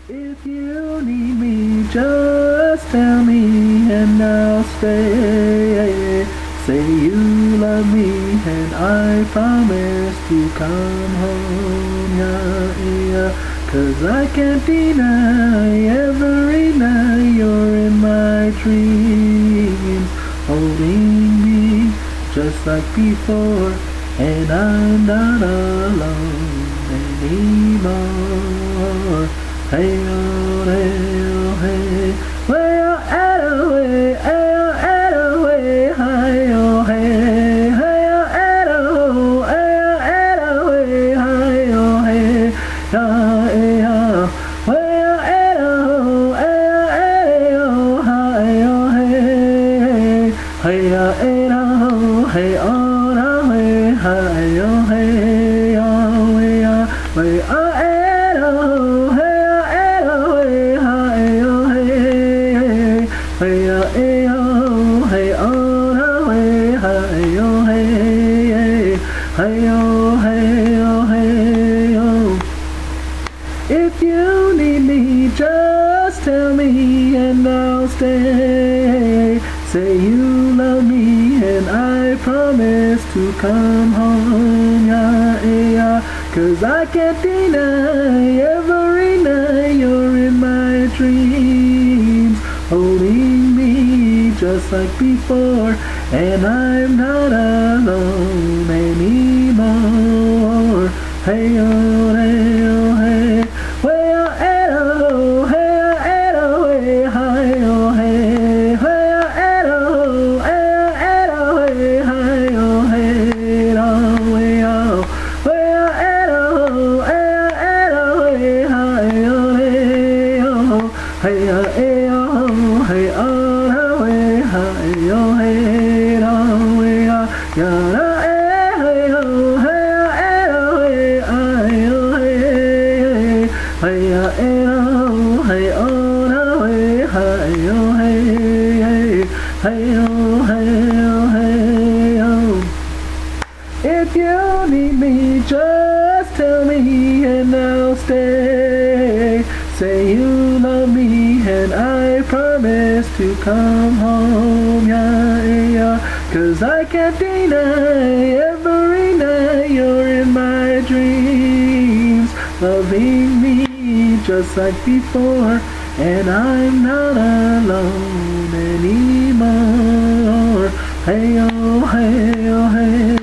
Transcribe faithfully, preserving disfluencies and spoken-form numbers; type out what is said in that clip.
If you need me, just tell me and I'll stay. Say you love me and I promise to come home, yeah, yeah. 'Cause I can't deny every night you're in my dreams, holding me just like before, and I'm not alone anymore. Hey oh, hey oh, hey, way oh, at away, hey oh, at away, hi oh, hey, hey oh, at oh, hey oh, at away, hi oh, hey, yeah, hey oh, way oh, at oh, hey oh, hey oh, hi oh, hey, hey oh, at oh, hey oh, na way, hi oh, hey oh, way oh, way oh, at oh, hey. Hey oh, hey oh, hey oh, na way, hey oh, hey, hey oh, hey oh, hey oh. If you need me, just tell me and I'll stay. Say you love me and I promise to come home, yeah, yeah. 'Cause I can't deny every night you're in my dreams, holding me just like before, and I'm not alone anymore. Hey oh, hey oh, hey, way oh, eh oh, hey oh, eh oh, hey, hi oh, hey, way oh, eh oh, eh oh, eh oh, hey, hi oh, hey, oh, way oh, way oh, eh oh, eh oh, eh oh, hey, hi oh, hey, oh, hey oh, eh oh, hey oh. Hey oh, hey oh, hey oh, yeah, hey oh, hey oh, hey oh, hey oh, hey, hey oh, hey oh, na way, hey oh, hey, hey oh, hey oh, hey oh. If you need me, just tell me and I'll stay. Say you love me and I promise to come home, yeah, yeah. 'Cause I can't deny every night you're in my dreams, loving me just like before, and I'm not alone anymore. Hey oh, hey oh, hey.